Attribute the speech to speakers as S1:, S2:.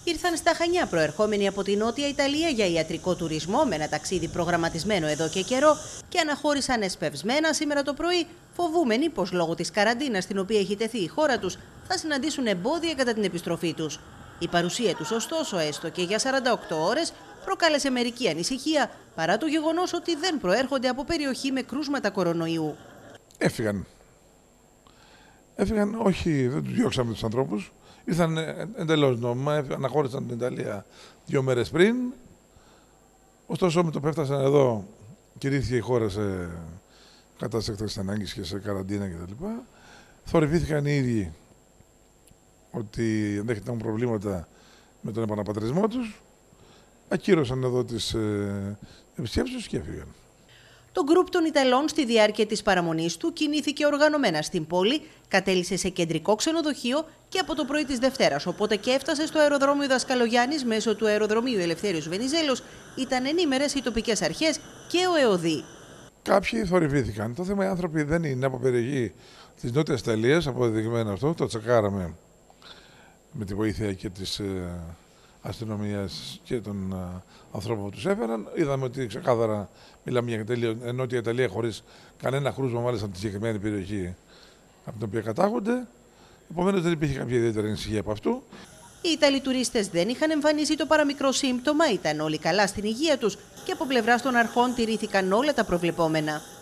S1: Ήρθαν στα Χανιά προερχόμενοι από τη Νότια Ιταλία για ιατρικό τουρισμό με ένα ταξίδι προγραμματισμένο εδώ και καιρό και αναχώρησαν εσπευσμένα σήμερα το πρωί, φοβούμενοι πως λόγω της καραντίνας στην οποία έχει τεθεί η χώρα τους θα συναντήσουν εμπόδια κατά την επιστροφή τους. Η παρουσία τους, ωστόσο, έστω και για 48 ώρες, προκάλεσε μερική ανησυχία παρά το γεγονός ότι δεν προέρχονται από περιοχή με κρούσματα κορονοϊού.
S2: Έφυγαν, όχι, δεν τους διώξαμε τους ανθρώπους. Ήρθαν εντελώς νόμιμα, αναχώρησαν την Ιταλία 2 μέρες πριν. Ωστόσο, με το που έφτασαν εδώ, κηρύχθηκε η χώρα σε κατάσταση έκτακτης ανάγκης και σε καραντίνα κτλ. Θορυβήθηκαν οι ίδιοι ότι ενδέχεται να έχουν προβλήματα με τον επαναπατρισμό τους. Ακύρωσαν εδώ τις επισκέψεις τους και έφυγαν.
S1: Το γκρουπ των Ιταλών στη διάρκεια της παραμονής του κινήθηκε οργανωμένα στην πόλη, κατέλησε σε κεντρικό ξενοδοχείο και από το πρωί της Δευτέρας, οπότε και έφτασε στο αεροδρόμιο Δασκαλογιάννης μέσω του αεροδρομίου Ελευθέριος Βενιζέλος, ήταν ενήμερες οι τοπικές αρχές και ο ΕΟΔΗ.
S2: Κάποιοι θορυβήθηκαν. Το θέμα οι άνθρωποι δεν είναι από περιοχή της Νότιας Ιταλίας, αποδεδειγμένο αυτό, το τσεκάραμε με τη βοήθεια και της αστυνομίας και των ανθρώπων που τους έφεραν. Είδαμε ότι ξεκάθαρα μιλάμε για Νότια Ιταλία χωρίς κανένα κρούσμα, μάλιστα από τη συγκεκριμένη περιοχή από την οποία κατάγονται. Επομένως δεν υπήρχε κάποια ιδιαίτερη ανησυχία από αυτού.
S1: Οι Ιταλοί τουρίστες δεν είχαν εμφανίσει το παραμικρό σύμπτωμα, ήταν όλοι καλά στην υγεία τους και από πλευράς των αρχών τηρήθηκαν όλα τα προβλεπόμενα.